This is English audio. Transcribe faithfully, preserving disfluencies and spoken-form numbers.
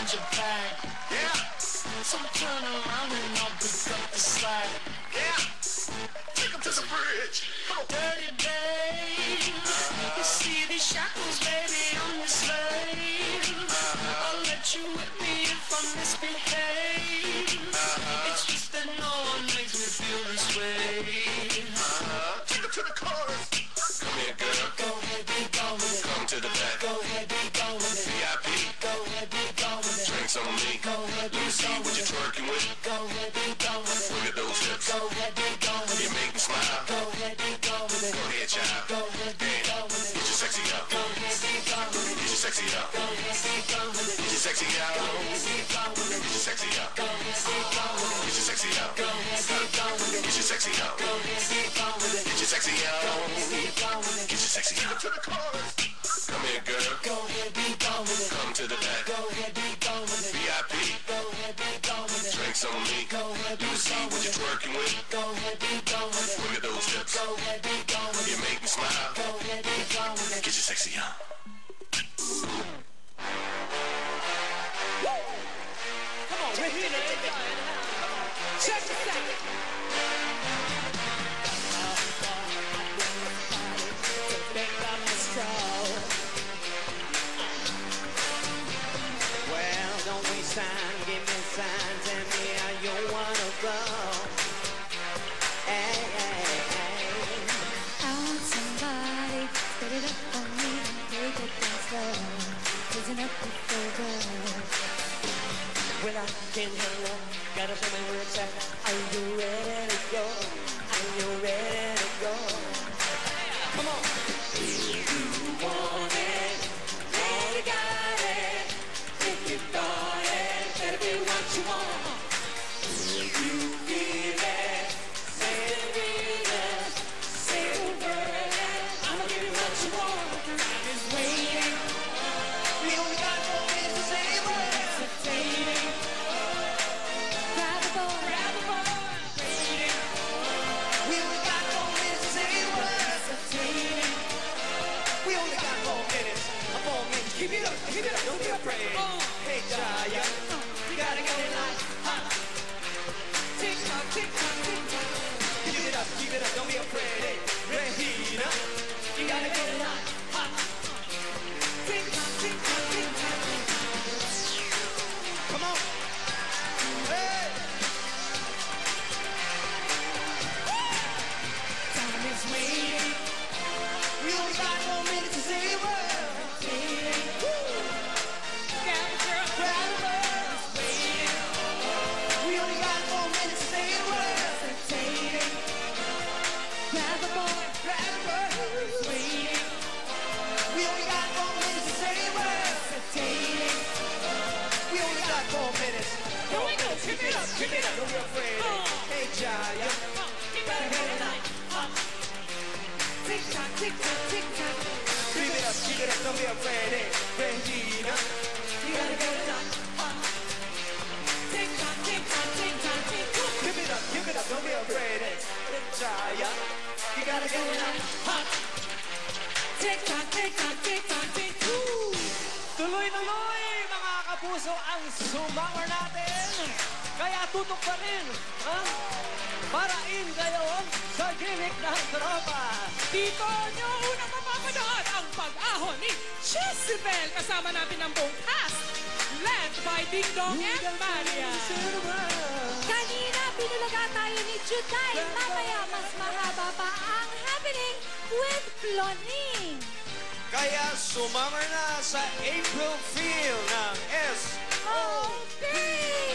behind your back. Yeah. So turn around and I'll pick up the slack. Yeah. Take him to the bridge. Dirty babe. Uh-huh. You see these shackles, baby, I'm your slave. Uh-huh. I'll let you whip me if I misbehave. Uh-huh. It's just that no one makes me feel this way. Uh-huh. Take him to the chorus. Come here, girl. Go ahead, be gone with it. Come to the back. Go ahead, be gone with it. V I P. Go ahead, be gone with it. Drinks on me. Go ahead, be gone with it. Let me see what you're twerking with. Go ahead, be gone with it. Look at those hips. Go ahead, be gone with it. You make me smile. Go ahead, be gone with it. Go ahead, child. Go ahead, be gone with it. Get your sexy up. Go ahead, be gone with it. Get your sexy up. Go ahead, be gone with it. Get your sexy up. Go ahead, be gone with it. Get your sexy up. Go ahead, be gone with it. Get your sexy up. Go ahead, be gone with it. Get your sexy up. Go ahead, be gone with it. Get your sexy up. Go ahead, be gone with it. Get your sexy up. To the chorus. Come here, girl. Go ahead, be gone with it. Come to the back. Go ahead, be gone with it. V I P. Go ahead, be gone with it. Drinks on me. Go ahead, be gone with it. Let me see what you're twerking with. Go ahead, be gone with it. Look at those hips. Go ahead, be gone with it. You make me smile. Go ahead, be gone with it. Get your sexy on. Come on, we're here. Check this out. Well, don't waste time, give me a sign, tell me how you wanna go. Hey, hey, hey. I want somebody to put it up on me and take it down slow. Listen up before good. Well, I can hang up, gotta show me where it's at. Are you ready to go? Are you ready to go? Come on. If you want it, then you got it. If you got it, better be what you want. If you give it, say the reason, say the word, I'ma give you what you want. Time is waiting. We only got four minutes to say the word. Hesitating. Grab the boy. Grab the boy. Waiting. We only got four minutes to say the word. Hesitating. We only got four minutes. A four minutes. Keep it up, keep it up, don't be afraid. Uh, hey, Jaya, uh, you gotta get it like hot. Tick tock, tick tock, tick tock. Keep it up, keep it up, don't be afraid. Hey, Regina, you gotta get it like hot. Tick tock, tick tock, tick tock. Come on. Hey. Time is waiting. We only got four minutes to say a word. Grab a girl, grab a bird. Waiting. We only got four minutes to say a word. Hesitating. Grab the boy. Grab a bird. Waiting. We only got four minutes to say a word. Hesitating. We only got four minutes. Here we go. Keep it up, keep it up. Don't be afraid. Hey, Jaya. You gotta get it like hot. Tick tock, tick tock, tick tock. Keep it up, keep it up, don't be afraid. Hey, Regina, you gotta get it up. Tick tock, tick tock, tick tock, tick tock. Keep it up, keep it up, don't be afraid. Hey, Jaya, you gotta get it up. Hot. Tick tock, tick tock, tick tock, tick tock. Tuloy-tuloy, mga kapuso, ang sumangar natin. Kaya tutok pa rin, ha? Parain kayo sa gimmick ng tropa. Dito nyo unang mapapanood ang pag-ahon ni Jezebel kasama natin ang buong cast, led by Ding Dong and Maria. Kanina, pinulaga tayo ni Juday. Mamaya, mas mahaba pa ang happening with Floning. Kaya sumangar na sa April Feel ng S O P!